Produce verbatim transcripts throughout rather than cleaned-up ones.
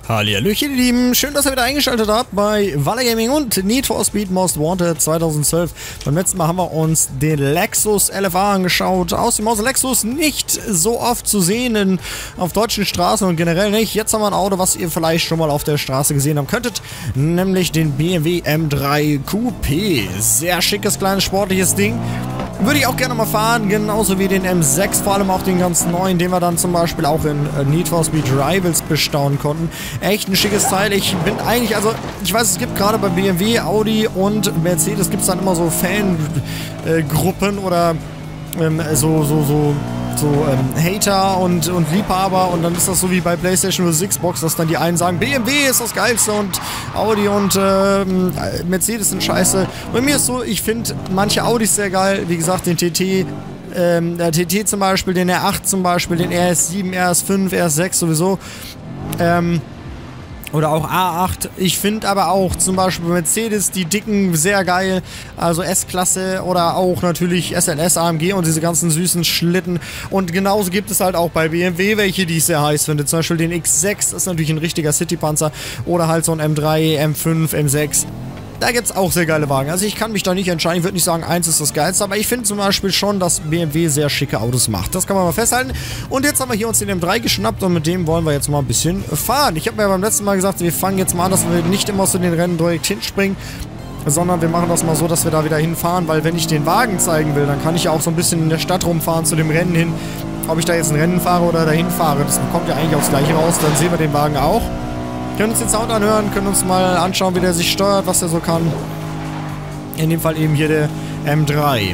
Hallihallöchen, ihr Lieben. Schön, dass ihr wieder eingeschaltet habt bei Valle Gaming und Need for Speed Most Wanted zweitausendzwölf. Beim letzten Mal haben wir uns den Lexus L F A angeschaut. Aus dem Hause Lexus nicht so oft zu sehen in, auf deutschen Straßen und generell nicht. Jetzt haben wir ein Auto, was ihr vielleicht schon mal auf der Straße gesehen haben könntet, nämlich den B M W M drei Coupé. Sehr schickes, kleines, sportliches Ding. Würde ich auch gerne mal fahren, genauso wie den M sechs, vor allem auch den ganz neuen, den wir dann zum Beispiel auch in Need for Speed Rivals bestaunen konnten. Echt ein schickes Teil. Ich bin eigentlich, also ich weiß, es gibt gerade bei B M W, Audi und Mercedes gibt es dann immer so Fangruppen äh, oder ähm, so, so, so, so ähm, Hater und, und Liebhaber, und dann ist das so wie bei PlayStation versus Xbox, dass dann die einen sagen, B M W ist das Geilste und Audi und ähm, Mercedes sind scheiße. Bei mir ist so, ich finde manche Audis sehr geil, wie gesagt, den T T, ähm, der T T zum Beispiel, den R acht zum Beispiel, den R S sieben, R S fünf, R S sechs sowieso, ähm, oder auch A acht. Ich finde aber auch zum Beispiel Mercedes die dicken sehr geil. Also S-Klasse oder auch natürlich S L S, A M G und diese ganzen süßen Schlitten. Und genauso gibt es halt auch bei B M W welche, die ich sehr heiß finde. Zum Beispiel den X sechs, das ist natürlich ein richtiger Citypanzer. Oder halt so ein M drei, M fünf, M sechs. Da gibt es auch sehr geile Wagen. Also ich kann mich da nicht entscheiden. Ich würde nicht sagen, eins ist das Geilste. Aber ich finde zum Beispiel schon, dass B M W sehr schicke Autos macht. Das kann man mal festhalten. Und jetzt haben wir hier uns den M drei geschnappt und mit dem wollen wir jetzt mal ein bisschen fahren. Ich habe mir beim letzten Mal gesagt, wir fangen jetzt mal an, dass wir nicht immer zu den Rennen direkt hinspringen, sondern wir machen das mal so, dass wir da wieder hinfahren. Weil wenn ich den Wagen zeigen will, dann kann ich ja auch so ein bisschen in der Stadt rumfahren zu dem Rennen hin. Ob ich da jetzt ein Rennen fahre oder dahin fahre, das kommt ja eigentlich aufs Gleiche raus. Dann sehen wir den Wagen auch. Können uns den Sound anhören, können uns mal anschauen, wie der sich steuert, was der so kann. In dem Fall eben hier der M drei.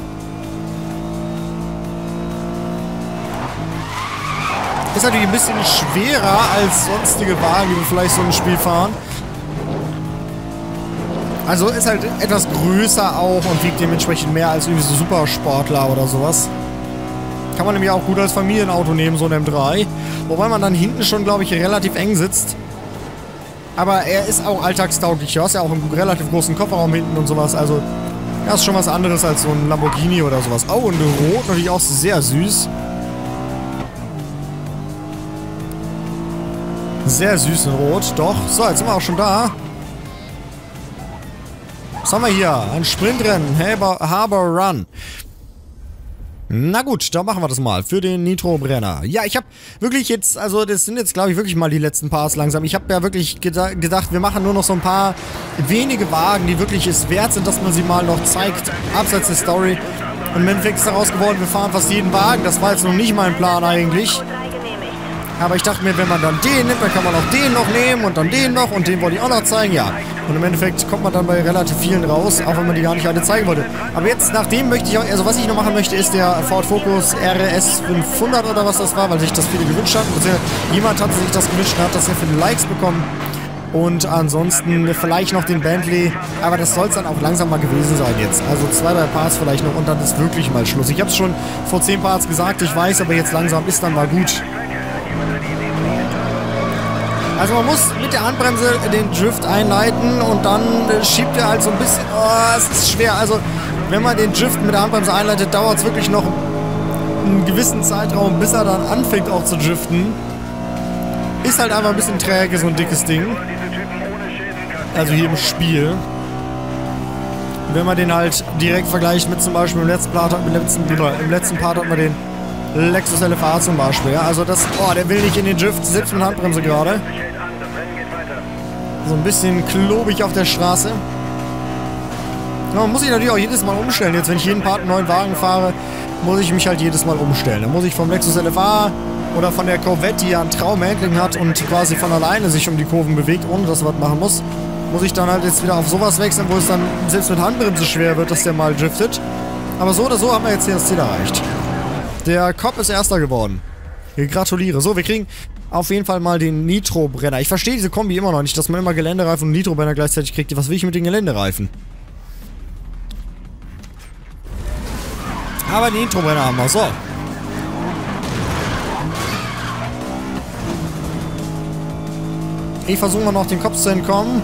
Ist natürlich ein bisschen schwerer als sonstige Wagen, die wir vielleicht so ein Spiel fahren. Also ist halt etwas größer auch und wiegt dementsprechend mehr als irgendwie so Supersportler oder sowas. Kann man nämlich auch gut als Familienauto nehmen, so ein M drei. Wobei man dann hinten schon, glaube ich, relativ eng sitzt. Aber er ist auch alltagstauglich. Du hast ja auch einen relativ großen Kofferraum hinten und sowas. Also, das ist schon was anderes als so ein Lamborghini oder sowas. Oh, und Rot natürlich auch sehr süß. Sehr süß in Rot, doch. So, jetzt sind wir auch schon da. Was haben wir hier? Ein Sprintrennen. Harbor, Harbor Run. Na gut, dann machen wir das mal für den Nitro-Brenner. Ja, ich habe wirklich jetzt, also das sind jetzt glaube ich wirklich mal die letzten Parts langsam. Ich habe ja wirklich geda gedacht, wir machen nur noch so ein paar wenige Wagen, die wirklich es wert sind, dass man sie mal noch zeigt, abseits der Story. Und im Endeffekt ist daraus geworden, wir fahren fast jeden Wagen. Das war jetzt noch nicht mein Plan eigentlich. Aber ich dachte mir, wenn man dann den nimmt, dann kann man auch den noch nehmen und dann den noch und den wollte ich auch noch zeigen, ja. Und im Endeffekt kommt man dann bei relativ vielen raus, auch wenn man die gar nicht alle zeigen wollte. Aber jetzt, nach dem möchte ich auch, also was ich noch machen möchte, ist der Ford Focus R S fünfhundert oder was das war, weil sich das viele gewünscht hatten. Also jemand hat sich das gewünscht und hat das sehr viele Likes bekommen. Und ansonsten vielleicht noch den Bentley, aber das soll es dann auch langsam mal gewesen sein jetzt. Also zwei, drei Parts vielleicht noch und dann ist wirklich mal Schluss. Ich habe es schon vor zehn Parts gesagt, ich weiß, aber jetzt langsam ist dann mal gut. Also man muss mit der Handbremse den Drift einleiten und dann schiebt er halt so ein bisschen... Oh, es ist schwer. Also wenn man den Drift mit der Handbremse einleitet, dauert es wirklich noch einen gewissen Zeitraum, bis er dann anfängt auch zu driften. Ist halt einfach ein bisschen träge, so ein dickes Ding. Also hier im Spiel. Wenn man den halt direkt vergleicht mit zum Beispiel im letzten Part, im letzten, im letzten Part hat man den Lexus L F A zum Beispiel. Ja? Also das... Oh, der will nicht in den Drift, selbst mit Handbremse gerade. So ein bisschen klobig auf der Straße. Ja, man muss sich natürlich auch jedes Mal umstellen. Jetzt, wenn ich jeden Part einen neuen Wagen fahre, muss ich mich halt jedes Mal umstellen. Dann muss ich vom Lexus L F A oder von der Corvette, die ja ein Traumhandling hat und quasi von alleine sich um die Kurven bewegt, ohne dass er was machen muss, muss ich dann halt jetzt wieder auf sowas wechseln, wo es dann selbst mit Handbremse schwer wird, dass der mal driftet. Aber so oder so haben wir jetzt hier das Ziel erreicht. Der Cop ist Erster geworden. Ich gratuliere. So, wir kriegen auf jeden Fall mal den Nitro-Brenner. Ich verstehe diese Kombi immer noch nicht, dass man immer Geländereifen und Nitro-Brenner gleichzeitig kriegt. Was will ich mit den Geländereifen? Aber den Nitro-Brenner haben wir. So. Ich versuche mal noch den Kopf zu entkommen.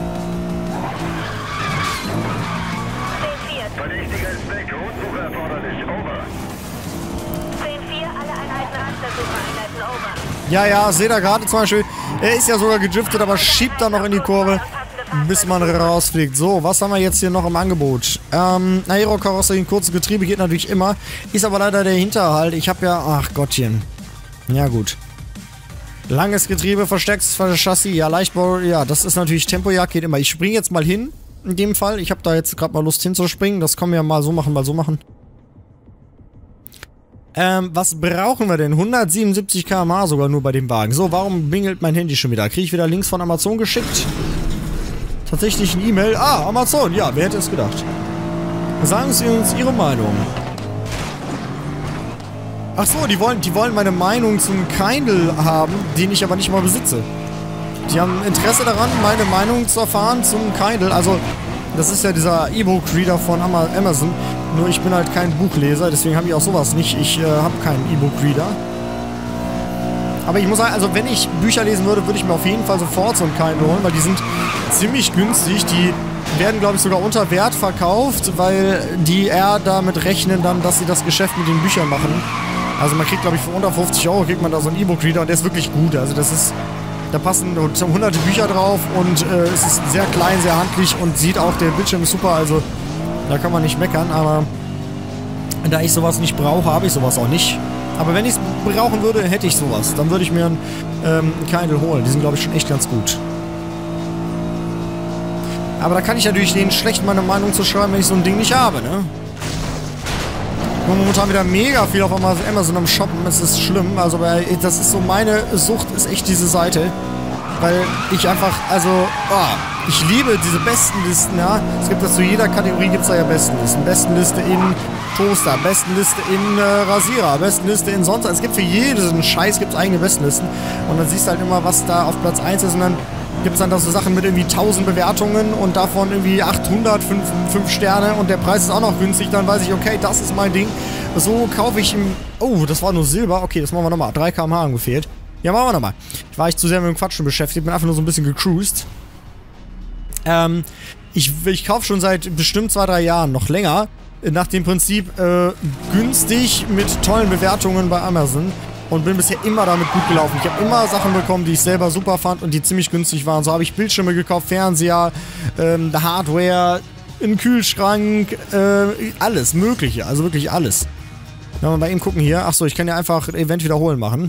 Verdächtiger ist weg. Rundsuche erforderlich. Over. zehn vier, alle Einheiten Rastersuche einleiten. Over. Ja, ja, seht ihr gerade zum Beispiel. Er ist ja sogar gedriftet, aber schiebt dann noch in die Kurve, bis man rausfliegt. So, was haben wir jetzt hier noch im Angebot? Ähm, Aero-Karosserie, kurzes Getriebe geht natürlich immer. Ist aber leider der Hinterhalt. Ich habe ja... Ach Gottchen. Ja, gut. Langes Getriebe, verstärktes Chassis. Ja, Leichtbau. Ja, das ist natürlich Tempojagd, geht immer. Ich springe jetzt mal hin. In dem Fall. Ich habe da jetzt gerade mal Lust hinzuspringen. Das können wir ja mal so machen, mal so machen. Ähm, was brauchen wir denn? hundertsiebenundsiebzig Kilometer pro Stunde sogar nur bei dem Wagen. So, warum bingelt mein Handy schon wieder? Kriege ich wieder Links von Amazon geschickt? Tatsächlich ein E-Mail. Ah, Amazon. Ja, wer hätte es gedacht? Sagen Sie uns Ihre Meinung. Ach so, die wollen, die wollen meine Meinung zum Kindle haben, den ich aber nicht mal besitze. Die haben Interesse daran, meine Meinung zu erfahren zum Kindle. Also, das ist ja dieser E-Book-Reader von Amazon. Nur ich bin halt kein Buchleser, deswegen habe ich auch sowas nicht. Ich äh, habe keinen E-Book-Reader. Aber ich muss sagen, also wenn ich Bücher lesen würde, würde ich mir auf jeden Fall sofort so einen Kindle holen, weil die sind ziemlich günstig. Die werden, glaube ich, sogar unter Wert verkauft, weil die eher damit rechnen dann, dass sie das Geschäft mit den Büchern machen. Also man kriegt, glaube ich, für unter fünfzig Euro kriegt man da so einen E-Book-Reader und der ist wirklich gut. Also das ist... Da passen hunderte Bücher drauf und äh, es ist sehr klein, sehr handlich und sieht auch, der Bildschirm ist super, also da kann man nicht meckern, aber da ich sowas nicht brauche, habe ich sowas auch nicht. Aber wenn ich es brauchen würde, hätte ich sowas. Dann würde ich mir einen ähm, Kindle holen. Die sind, glaube ich, schon echt ganz gut. Aber da kann ich natürlich denen schlecht meine Meinung zu schreiben, wenn ich so ein Ding nicht habe, ne? Momentan wieder mega viel auf Amazon am Shoppen, es ist schlimm, also das ist so, meine Sucht ist echt diese Seite, weil ich einfach, also, oh, ich liebe diese Bestenlisten, ja, es gibt das zu jeder Kategorie, gibt es da ja Bestenlisten, Bestenliste in Toaster, Bestenliste in äh, Rasierer, Bestenliste in sonst, es gibt für jeden Scheiß gibt es eigene Bestenlisten und dann siehst du halt immer, was da auf Platz eins ist und dann gibt es dann da so Sachen mit irgendwie tausend Bewertungen und davon irgendwie achthundert, fünf Sterne und der Preis ist auch noch günstig, dann weiß ich, okay, das ist mein Ding. So kaufe ich im... Oh, das war nur Silber. Okay, das machen wir nochmal. drei Kilometer pro Stunde gefehlt. Ja, machen wir nochmal. Ich war echt zu sehr mit dem Quatschen beschäftigt, bin einfach nur so ein bisschen gecruised. Ähm, ich, ich kaufe schon seit bestimmt zwei, drei Jahren, noch länger, nach dem Prinzip äh, günstig mit tollen Bewertungen bei Amazon. Und bin bisher immer damit gut gelaufen. Ich habe immer Sachen bekommen, die ich selber super fand und die ziemlich günstig waren. So habe ich Bildschirme gekauft, Fernseher, ähm, Hardware, einen Kühlschrank, äh, alles Mögliche. Also wirklich alles. Wenn wir mal eben gucken hier. Achso, ich kann ja einfach Event wiederholen machen.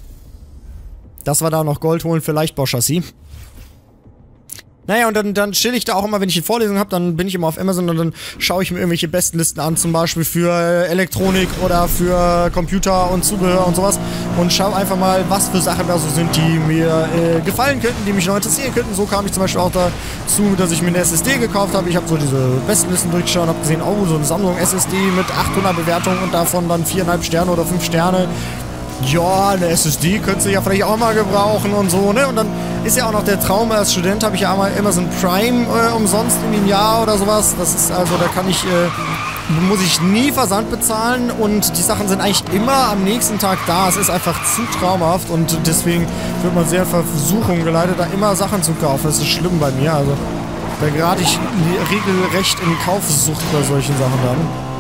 Das war da noch Gold holen für Leichtbauchassis. Naja, und dann, dann chill ich da auch immer, wenn ich eine Vorlesung habe, dann bin ich immer auf Amazon und dann schaue ich mir irgendwelche Bestenlisten an, zum Beispiel für Elektronik oder für Computer und Zubehör und sowas und schaue einfach mal, was für Sachen da so sind, die mir äh, gefallen könnten, die mich noch interessieren könnten. So kam ich zum Beispiel auch dazu, dass ich mir eine S S D gekauft habe. Ich habe so diese Bestenlisten durchgeschaut und habe gesehen, oh, so eine Samsung S S D mit achthundert Bewertungen und davon dann viereinhalb Sterne oder fünf Sterne. Ja, eine S S D könntest du ja vielleicht auch mal gebrauchen und so, ne? Und dann ist ja auch noch der Traum, als Student habe ich ja einmal Amazon Prime äh, umsonst in einem Jahr oder sowas. Das ist also, da kann ich, äh, muss ich nie Versand bezahlen und die Sachen sind eigentlich immer am nächsten Tag da. Es ist einfach zu traumhaft und deswegen wird man sehr Versuchung geleitet, da immer Sachen zu kaufen. Das ist schlimm bei mir, also da gerate ich regelrecht in Kaufsucht bei solchen Sachen dann.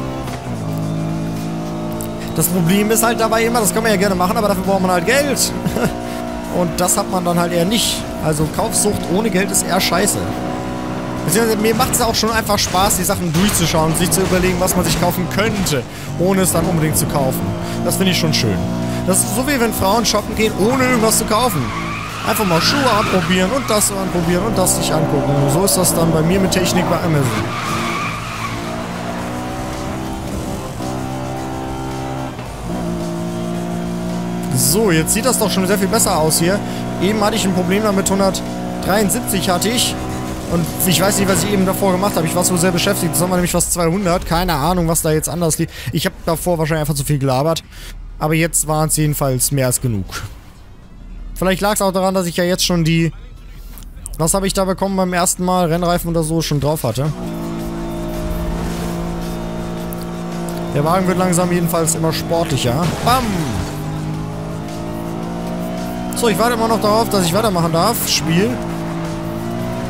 Das Problem ist halt dabei immer, das kann man ja gerne machen, aber dafür braucht man halt Geld. Und das hat man dann halt eher nicht. Also Kaufsucht ohne Geld ist eher scheiße. Beziehungsweise mir macht es auch schon einfach Spaß, die Sachen durchzuschauen und sich zu überlegen, was man sich kaufen könnte, ohne es dann unbedingt zu kaufen. Das finde ich schon schön. Das ist so wie wenn Frauen shoppen gehen, ohne irgendwas zu kaufen. Einfach mal Schuhe anprobieren und das anprobieren und das sich angucken. Und so ist das dann bei mir mit Technik bei Amazon. So, jetzt sieht das doch schon sehr viel besser aus hier. Eben hatte ich ein Problem damit, hundertdreiundsiebzig hatte ich. Und ich weiß nicht, was ich eben davor gemacht habe. Ich war so sehr beschäftigt. Das war nämlich fast zweihundert. Keine Ahnung, was da jetzt anders liegt. Ich habe davor wahrscheinlich einfach zu viel gelabert. Aber jetzt waren es jedenfalls mehr als genug. Vielleicht lag es auch daran, dass ich ja jetzt schon die... Was habe ich da bekommen beim ersten Mal? Rennreifen oder so schon drauf hatte. Der Wagen wird langsam jedenfalls immer sportlicher. Bam! So, ich warte immer noch darauf, dass ich weitermachen darf. Spiel.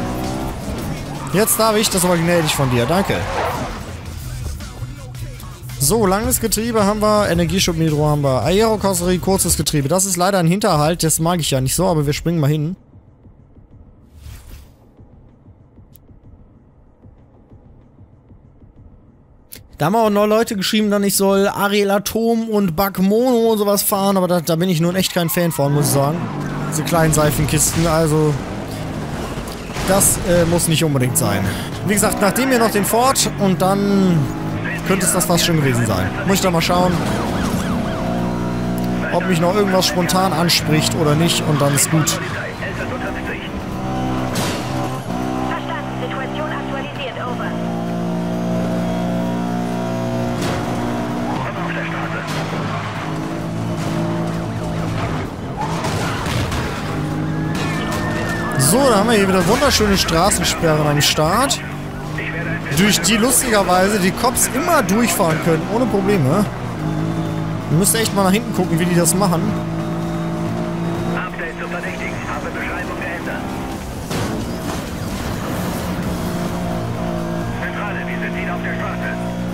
Jetzt darf ich, das war gnädig von dir. Danke. So, langes Getriebe haben wir, Energieschub Nitro haben wir, Aerokarosserie, kurzes Getriebe. Das ist leider ein Hinterhalt, das mag ich ja nicht so, aber wir springen mal hin. Da haben auch noch Leute geschrieben, dann ich soll Ariel Atom und Bug Mono und sowas fahren, aber da, da bin ich nun echt kein Fan von, muss ich sagen. Diese kleinen Seifenkisten, also das äh, muss nicht unbedingt sein. Wie gesagt, nachdem wir noch den Ford und dann könnte es das fast schon gewesen sein. Muss ich da mal schauen, ob mich noch irgendwas spontan anspricht oder nicht und dann ist gut. Verstanden, Situation aktualisiert, over. Komm auf der Straße. So, da haben wir hier wieder wunderschöne Straßensperren am Start. Durch die lustigerweise die Cops immer durchfahren können, ohne Probleme. Wir müssen echt mal nach hinten gucken, wie die das machen. Update zu Verdächtigen. Habe Beschreibung geändert. Zentrale, wir sind wieder auf der Straße.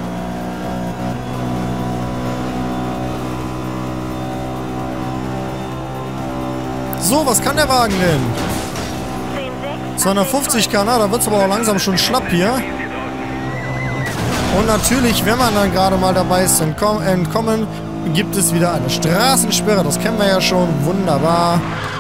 So, was kann der Wagen denn? zweihundertfünfzig kann er, da wird es aber auch langsam schon schlapp hier. Und natürlich, wenn man dann gerade mal dabei ist, entkommen, gibt es wieder eine Straßensperre. Das kennen wir ja schon. Wunderbar.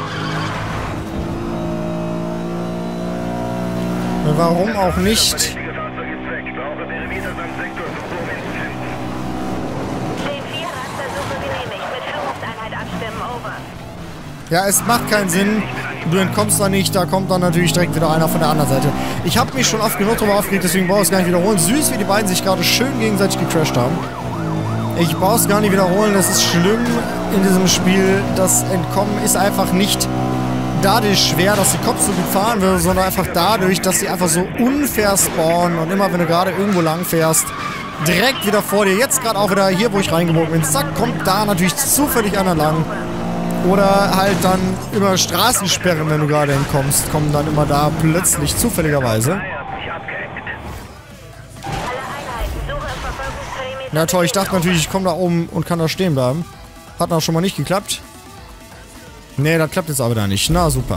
Warum auch nicht? Verdächtige Fahrzeug ist weg. Brauche Perimeter beim Sektor für Vorwärts finden. zehn vier, Rastersuche genehmigt. Mit Führungseinheit abstimmen, over. Ja, es macht keinen Sinn. Du entkommst da nicht, da kommt dann natürlich direkt wieder einer von der anderen Seite. Ich habe mich schon oft genug darüber aufgeregt, deswegen brauche ich es gar nicht wiederholen. Süß, wie die beiden sich gerade schön gegenseitig gecrashed haben. Ich brauche es gar nicht wiederholen, das ist schlimm in diesem Spiel. Das Entkommen ist einfach nicht dadurch schwer, dass die Cops so gut fahren würden, sondern einfach dadurch, dass sie einfach so unfair spawnen und immer, wenn du gerade irgendwo lang fährst, direkt wieder vor dir, jetzt gerade auch wieder hier, wo ich reingebogen bin, zack, kommt da natürlich zufällig einer lang. Oder halt dann über Straßensperren, wenn du gerade entkommst, kommen dann immer da plötzlich zufälligerweise. Er hat mich abgehängt. Alle Einheiten, Suche im Verfolgungsperimeter. Na toll, ich dachte natürlich, ich komme da oben und kann da stehen bleiben. Hat auch schon mal nicht geklappt. Nee, das klappt jetzt aber da nicht. Na super.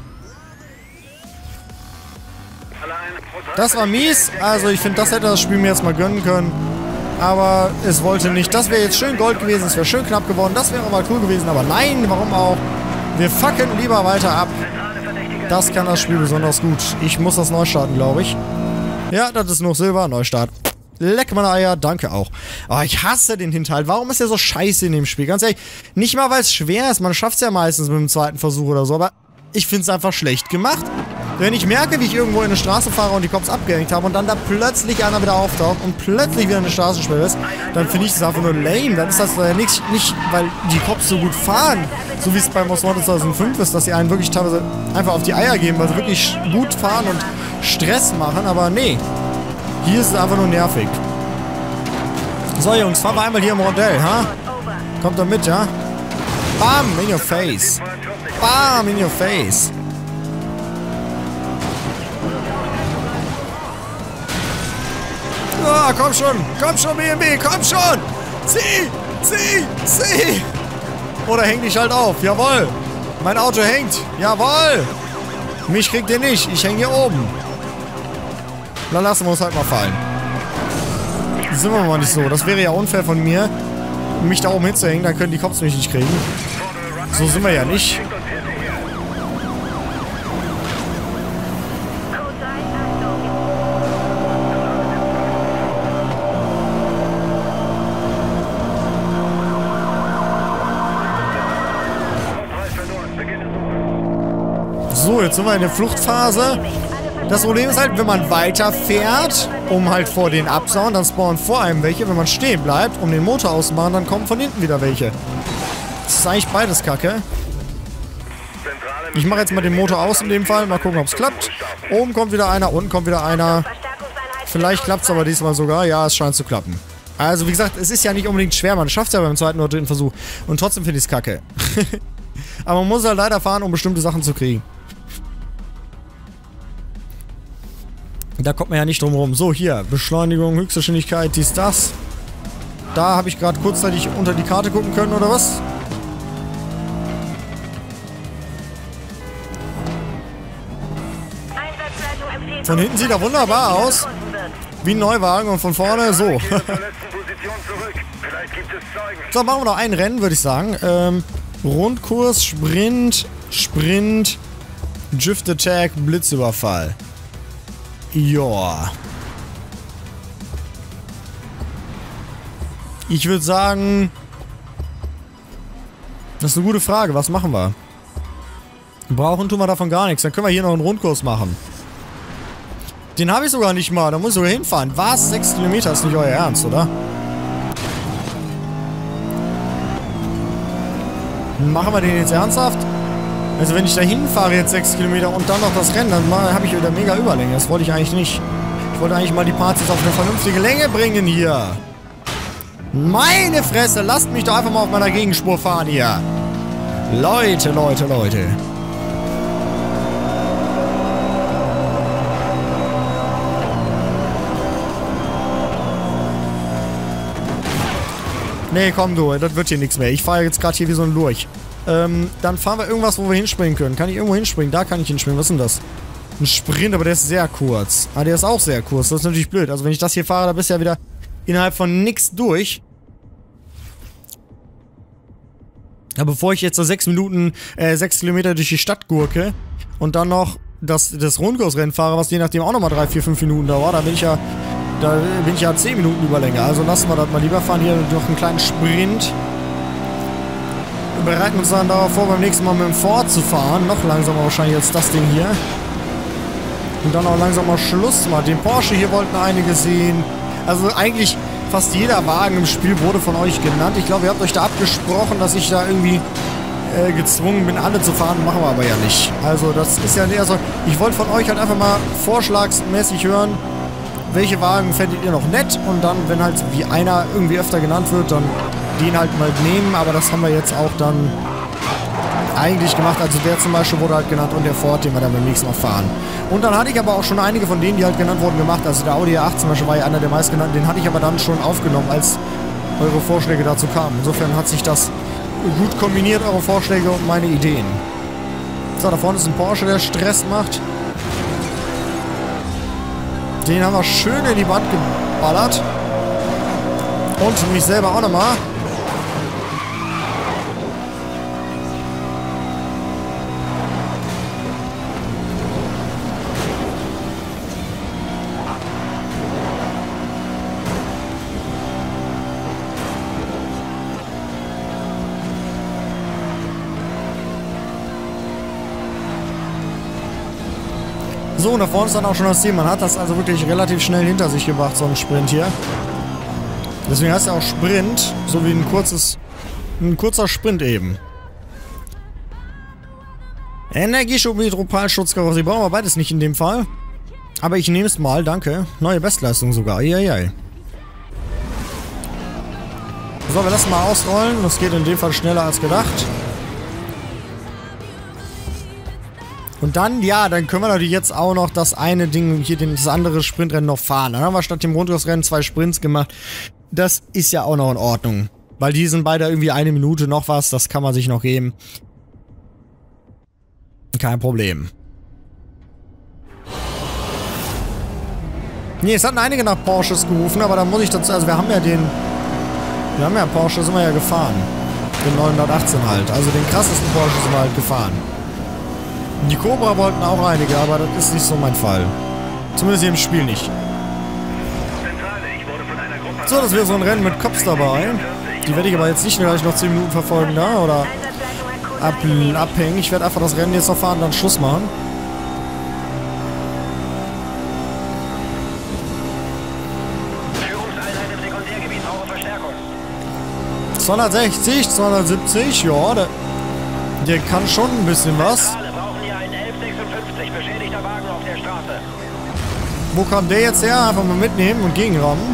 Das war mies. Also ich finde, das hätte das Spiel mir jetzt mal gönnen können. Aber es wollte nicht. Das wäre jetzt schön Gold gewesen. Es wäre schön knapp geworden. Das wäre mal cool gewesen. Aber nein, warum auch? Wir fucken lieber weiter ab. Das kann das Spiel besonders gut. Ich muss das neu starten, glaube ich. Ja, das ist noch Silber. Neustart. Leck meine Eier. Danke auch. Oh, ich hasse den Hinterhalt. Warum ist der so scheiße in dem Spiel? Ganz ehrlich. Nicht mal, weil es schwer ist. Man schafft es ja meistens mit dem zweiten Versuch oder so. Aber ich finde es einfach schlecht gemacht. Wenn ich merke, wie ich irgendwo in eine Straße fahre und die Cops abgehängt habe und dann da plötzlich einer wieder auftaucht und plötzlich wieder eine Straßensperre ist, dann finde ich das einfach nur lame. Dann ist das äh, nicht, nicht, weil die Cops so gut fahren, so wie es bei Most Wanted zweitausendfünf ist, dass sie einen wirklich teilweise einfach auf die Eier geben, weil sie wirklich gut fahren und Stress machen, aber nee. Hier ist es einfach nur nervig. So Jungs, fahren wir einmal hier im Rondell, ha? Kommt da mit, ja? Bam, in your face. Bam, in your face. Oh, komm schon, komm schon, B M W, komm schon! Zieh, zieh, zieh! Oder häng dich halt auf, jawohl! Mein Auto hängt, jawohl! Mich kriegt ihr nicht, ich häng hier oben. Dann lassen wir uns halt mal fallen. Sind wir mal nicht so, das wäre ja unfair von mir, mich da oben hinzuhängen, dann können die Cops mich nicht kriegen. So sind wir ja nicht. So, jetzt sind wir in der Fluchtphase. Das Problem ist halt, wenn man weiterfährt, um halt vor den absauen, dann spawnen vor einem welche. Wenn man stehen bleibt, um den Motor auszumachen, dann kommen von hinten wieder welche. Das ist eigentlich beides kacke. Ich mache jetzt mal den Motor aus in dem Fall. Mal gucken, ob es klappt. Oben kommt wieder einer, unten kommt wieder einer. Vielleicht klappt es aber diesmal sogar. Ja, es scheint zu klappen. Also wie gesagt, es ist ja nicht unbedingt schwer. Man schafft es ja beim zweiten oder dritten Versuch. Und trotzdem finde ich es kacke. Aber man muss halt leider fahren, um bestimmte Sachen zu kriegen. Da kommt man ja nicht drum rum. So, hier. Beschleunigung, Höchstgeschwindigkeit, dies, das. Da habe ich gerade kurzzeitig unter die Karte gucken können, oder was? Einsatzleitung empfiehlt... Von hinten sieht er wunderbar aus. Wie ein Neuwagen und von vorne so. Zur letzten Position zurück. Vielleicht gibt es Zeugen. So, machen wir noch ein Rennen, würde ich sagen. Ähm, Rundkurs, Sprint, Sprint, Drift Attack, Blitzüberfall. Joa. Ich würde sagen... Das ist eine gute Frage. Was machen wir? Brauchen tun wir davon gar nichts. Dann können wir hier noch einen Rundkurs machen. Den habe ich sogar nicht mal. Da muss ich sogar hinfahren. Was? sechs Kilometer ist nicht euer Ernst, oder? Machen wir den jetzt ernsthaft? Also wenn ich da hinfahre jetzt sechs Kilometer und dann noch das Rennen, dann habe ich wieder mega Überlänge. Das wollte ich eigentlich nicht. Ich wollte eigentlich mal die Parts jetzt auf eine vernünftige Länge bringen hier. Meine Fresse, lasst mich doch einfach mal auf meiner Gegenspur fahren hier. Leute, Leute, Leute. Nee, komm du, das wird hier nichts mehr. Ich fahre jetzt gerade hier wie so ein Lurch. Ähm, dann fahren wir irgendwas, wo wir hinspringen können. Kann ich irgendwo hinspringen? Da kann ich hinspringen. Was ist denn das? Ein Sprint, aber der ist sehr kurz. Ah, der ist auch sehr kurz. Das ist natürlich blöd. Also wenn ich das hier fahre, da bist du ja wieder innerhalb von nix durch. Aber bevor ich jetzt so sechs Minuten, äh, sechs Kilometer durch die Stadt gurke und dann noch das, das Rundkursrennen fahre, was je nachdem auch nochmal drei, vier, fünf Minuten dauert, da bin ich ja, da bin ich ja zehn Minuten Überlänge. Also lassen wir das mal lieber fahren. Hier noch einen kleinen Sprint. Wir bereiten uns dann darauf vor, beim nächsten Mal mit dem Ford zu fahren. Noch langsamer wahrscheinlich als das Ding hier. Und dann auch langsam mal Schluss machen. Den Porsche hier wollten einige sehen. Also eigentlich fast jeder Wagen im Spiel wurde von euch genannt. Ich glaube, ihr habt euch da abgesprochen, dass ich da irgendwie äh, gezwungen bin, alle zu fahren. Machen wir aber ja nicht. Also das ist ja eher so... Ich wollte von euch halt einfach mal vorschlagsmäßig hören, welche Wagen fändet ihr noch nett. Und dann, wenn halt wie einer irgendwie öfter genannt wird, dann den halt mal nehmen. Aber das haben wir jetzt auch dann eigentlich gemacht. Also der zum Beispiel wurde halt genannt und der Ford, den wir dann beim nächsten Mal fahren. Und dann hatte ich aber auch schon einige von denen, die halt genannt wurden, gemacht. Also der Audi A acht zum Beispiel war ja einer der meistgenannten. Den hatte ich aber dann schon aufgenommen, als eure Vorschläge dazu kamen. Insofern hat sich das gut kombiniert, eure Vorschläge und meine Ideen. So, da vorne ist ein Porsche, der Stress macht. Den haben wir schön in die Wand geballert. Und mich selber auch nochmal. So, und da vorne ist dann auch schon das Ziel. Man hat das also wirklich relativ schnell hinter sich gebracht, so ein Sprint hier. Deswegen heißt er auch Sprint, so wie ein kurzes, ein kurzer Sprint eben. Energieschub, Nitropalschutzkarosserie, brauchen wir beides nicht in dem Fall. Aber ich nehme es mal, danke. Neue Bestleistung sogar, eieiei. So, wir lassen mal ausrollen. Das geht in dem Fall schneller als gedacht. Und dann, ja, dann können wir natürlich jetzt auch noch das eine Ding, hier das andere Sprintrennen noch fahren. Dann haben wir statt dem Rundkursrennen zwei Sprints gemacht. Das ist ja auch noch in Ordnung. Weil die sind beide irgendwie eine Minute noch was. Das kann man sich noch geben. Kein Problem. Nee, es hatten einige nach Porsches gerufen, aber da muss ich dazu, also wir haben ja den, wir haben ja Porsche, sind wir ja gefahren. Den neunhundertachtzehn halt. Also den krassesten Porsche sind wir halt gefahren. Die Cobra wollten auch einige, aber das ist nicht so mein Fall. Zumindest hier im Spiel nicht. So, das wäre so ein Rennen mit Cops dabei. Die werde ich aber jetzt nicht gleich noch zehn Minuten verfolgen da, oder ab, abhängen. Ich werde einfach das Rennen jetzt noch fahren und dann Schluss machen. zweihundertsechzig, zweihundertsiebzig, ja, der, der kann schon ein bisschen was. Wo kam der jetzt her? Einfach mal mitnehmen und gegenrammen.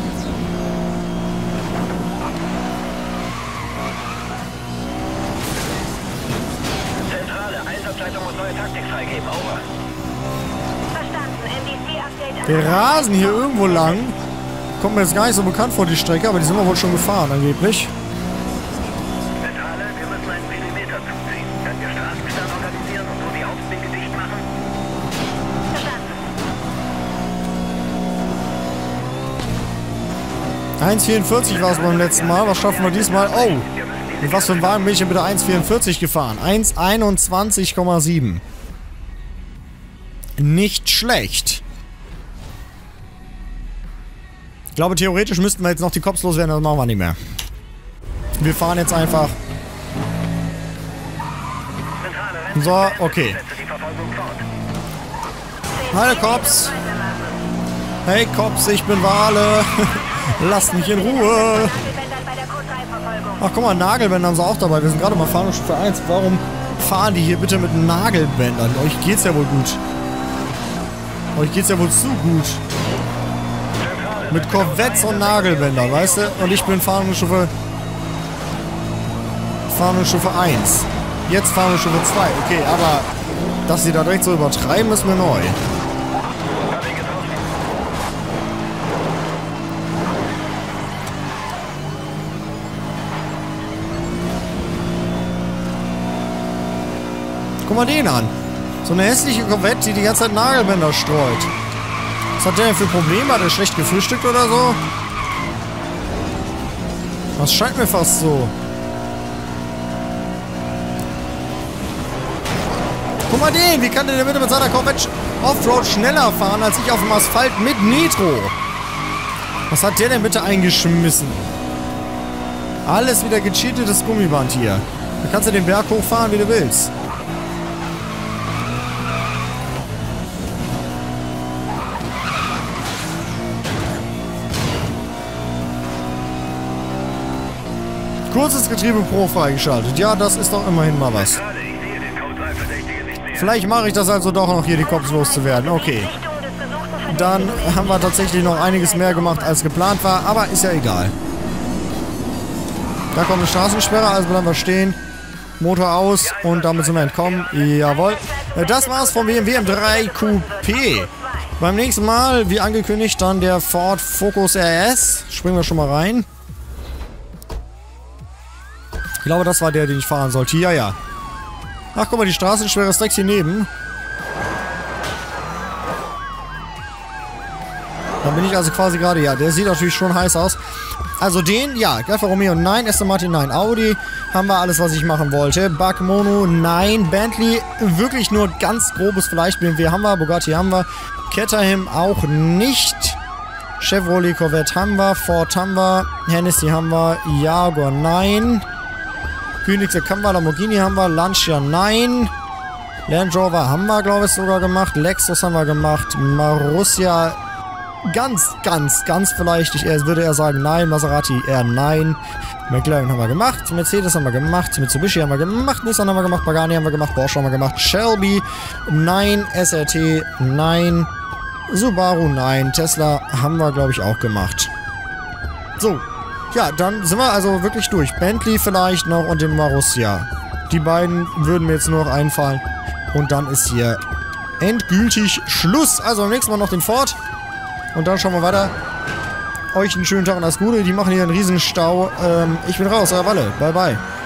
Zentrale, Einsatzleitung muss neue Taktik freigeben, over. Verstanden, N D C-Update. Wir rasen hier irgendwo lang. kommt mir jetzt gar nicht so bekannt vor, die Strecke, aber die sind wir wohl schon gefahren, angeblich. Zentrale, wir müssen einen Perimeter zuziehen. Können wir Straßensperren organisieren und so die Hauptwege dicht machen? eins vierundvierzig war es beim letzten Mal. Was schaffen wir diesmal? Oh, mit was für einem Wagen bin ich denn bitte eins vierundvierzig gefahren? eins einundzwanzig Komma sieben. Nicht schlecht. Ich glaube, theoretisch müssten wir jetzt noch die Cops loswerden, das machen wir nicht mehr. Wir fahren jetzt einfach. So, okay. Hi, Cops. Hey, Cops, ich bin Wale. Lasst mich in Ruhe. Ach, guck mal, Nagelbänder haben sie auch dabei. Wir sind gerade mal Fahrstufe eins. Warum fahren die hier bitte mit Nagelbändern? Euch geht's ja wohl gut. Euch geht's ja wohl zu gut. Mit Corvettes und Nagelbändern, weißt du? Und ich bin Fahrstufe... Fahrstufe eins. Jetzt Fahrstufe zwei. Okay, aber... Dass sie da direkt so übertreiben, ist mir neu. Guck mal den an. So eine hässliche Corvette, die die ganze Zeit Nagelbänder streut. Was hat der denn für Probleme? Hat er schlecht gefrühstückt oder so? Das scheint mir fast so. Guck mal den! Wie kann der denn bitte mit seiner Corvette Offroad schneller fahren, als ich auf dem Asphalt mit Nitro? Was hat der denn bitte eingeschmissen? Alles wieder gecheatetes Gummiband hier. Da kannst du den Berg hochfahren, wie du willst. Kurzes Getriebe Pro freigeschaltet. Ja, das ist doch immerhin mal was. Vielleicht mache ich das also doch noch, hier die Cops loszuwerden. Okay. Dann haben wir tatsächlich noch einiges mehr gemacht, als geplant war. Aber ist ja egal. Da kommt eine Straßensperre, also bleiben wir stehen. Motor aus und damit sind wir entkommen. Jawohl. Das war's vom B M W M drei Coupé. Beim nächsten Mal, wie angekündigt, dann der Ford Focus R S. Springen wir schon mal rein. Ich glaube, das war der, den ich fahren sollte. Ja, ja. Ach, guck mal, die Straßensperre ist direkt hier neben. Da bin ich also quasi gerade, ja, der sieht natürlich schon heiß aus. Also den, ja, Alfa Romeo, nein. Aston Martin, nein. Audi, haben wir alles, was ich machen wollte. Bug Mono, nein. Bentley, wirklich nur ganz grobes vielleicht. B M W haben wir, Bugatti haben wir. Caterham auch nicht. Chevrolet Corvette haben wir. Ford haben wir. Hennessy haben wir. Jaguar, nein. Koenigsegg haben wir, Lamborghini haben wir, Lancia nein. Land Rover haben wir, glaube ich, sogar gemacht. Lexus haben wir gemacht. Marussia ganz, ganz, ganz vielleicht. Ich eher, würde eher sagen nein. Maserati eher nein. McLaren haben wir gemacht. Mercedes haben wir gemacht. Mitsubishi haben wir gemacht. Nissan haben wir gemacht. Pagani haben wir gemacht. Porsche haben wir gemacht. Shelby nein. S R T nein. Subaru nein. Tesla haben wir, glaube ich, auch gemacht. So. Ja, dann sind wir also wirklich durch. Bentley vielleicht noch und den Marussia. Die beiden würden mir jetzt nur noch einfallen. Und dann ist hier endgültig Schluss. Also beim nächsten Mal noch den Ford. Und dann schauen wir weiter. Euch einen schönen Tag und alles Gute. Die machen hier einen Riesenstau. Ähm, ich bin raus, euer Walle. Bye, bye.